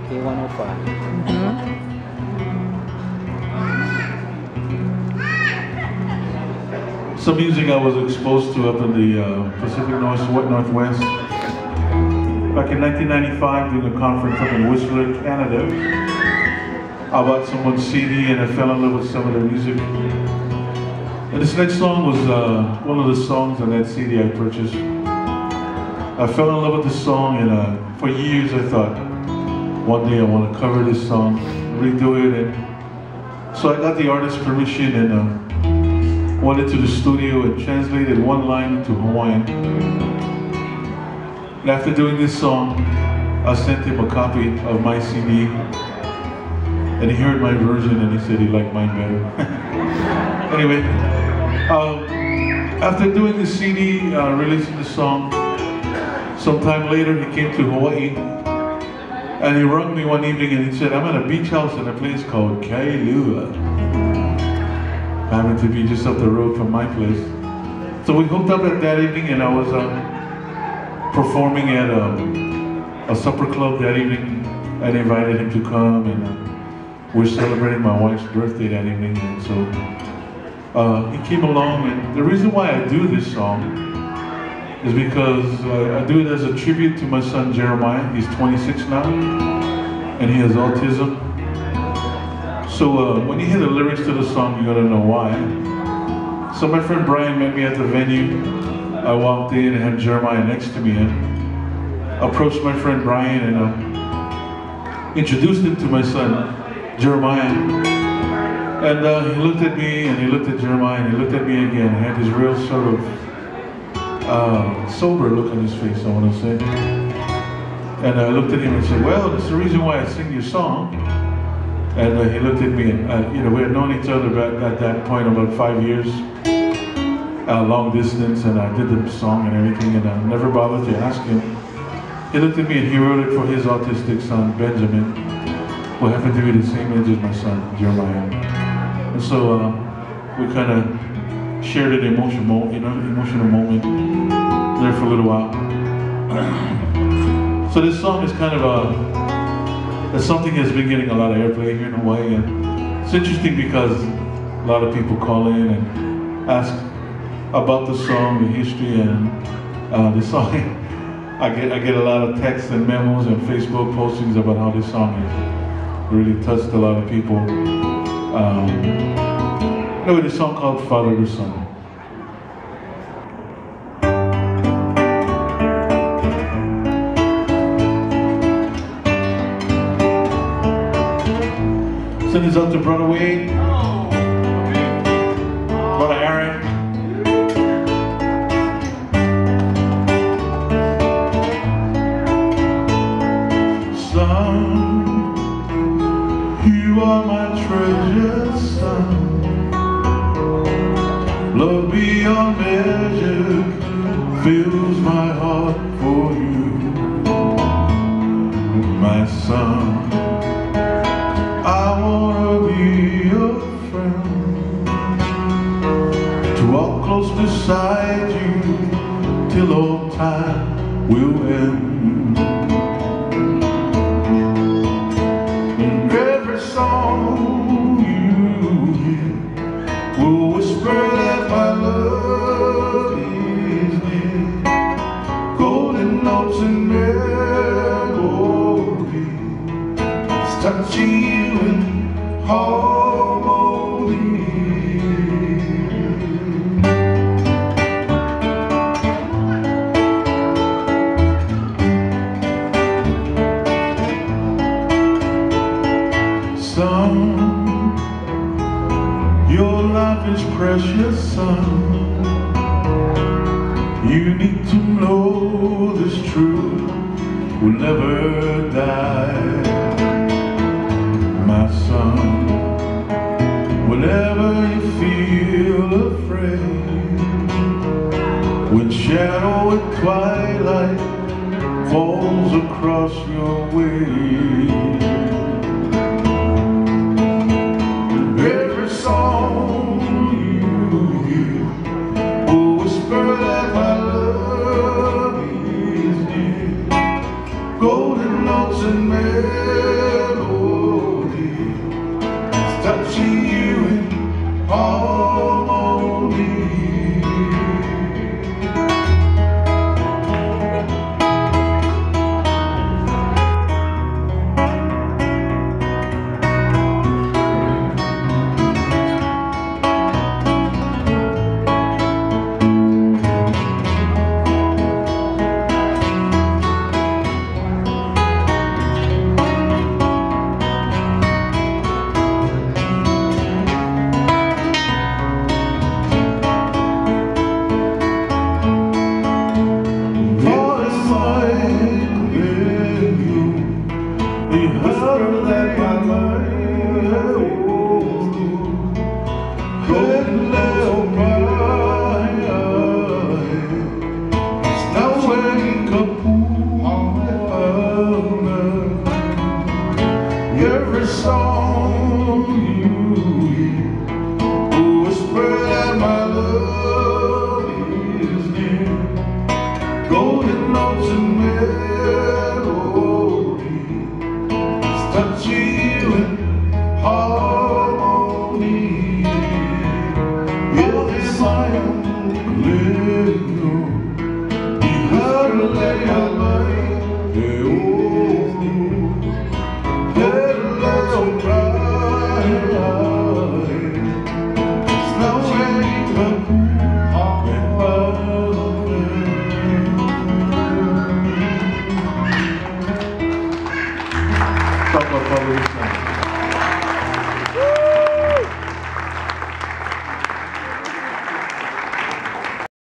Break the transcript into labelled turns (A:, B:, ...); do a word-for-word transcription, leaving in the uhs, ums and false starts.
A: K one oh five.
B: Mm-hmm.
C: Some music I was exposed to up in the uh, Pacific Northwest. Back in nineteen ninety-five, doing a conference up in Whistler, Canada, I bought someone's C D and I fell in love with some of their music. And this next song was uh, one of the songs on that C D I purchased. I fell in love with this song, and uh, for years I thought, one day I want to cover this song, redo it. And so I got the artist's permission and uh, went into the studio and translated one line into Hawaiian. And after doing this song, I sent him a copy of my C D, and he heard my version and he said he liked mine better. Anyway, um, after doing the C D, uh, releasing the song, sometime later he came to Hawaii, and he rang me one evening and he said, I'm at a beach house in a place called Kailua. Happened to be just up the road from my place. So we hooked up at that evening, and I was uh, performing at a, a supper club that evening. I invited him to come, and uh, we're celebrating my wife's birthday that evening. And so uh, he came along, and the reason why I do this song is because uh, I do it as a tribute to my son Jeremiah. He's twenty-six now, and he has autism. So uh, when you hear the lyrics to the song, you gotta know why. So my friend Brian met me at the venue. I walked in and had Jeremiah next to me, and approached my friend Brian and uh, introduced him to my son Jeremiah. And uh, he looked at me and he looked at Jeremiah and he looked at me again. He had this real sort of uh, sober look on his face, I want to say. And I looked at him and said, well, that's the reason why I sing your song. And uh, he looked at me, and uh, you know, we had known each other about, at that point about five years, uh, long distance, and I did the song and everything, and I never bothered to ask him. He looked at me and he wrote it for his autistic son, Benjamin, who happened to be the same age as my son, Jeremiah. And so uh, we kind of shared an emotional, you know, emotional moment there for a little while. So this song is kind of a It's something that's been getting a lot of airplay here in Hawaii, and it's interesting because a lot of people call in and ask about the song, the history, and uh, the song. I get I get a lot of texts and memos and Facebook postings about how this song has really touched a lot of people. Um, anyway, this song called Father to Son. Send this up to Brother Wade, Brother Aaron. Son, you are my treasured son. Love beyond measure fills my heart for you, my son. I wanna be your friend, to walk close beside you till all time will end. And every song you hear will whisper that my love is near. Golden notes and melodies touching you in harmony. Son, your life is precious, son. You need to know this truth will never die. My son, whenever you feel afraid, when shadow and twilight falls across your way, every song you hear will whisper that my love is near. Golden notes and melodies the whisper that my mind could let by. Now wake up, every song you hear will whisper that my love is near. Golden notes and melodies touch you in harmony. Yes, I am little. You heard me lay your light. Talk about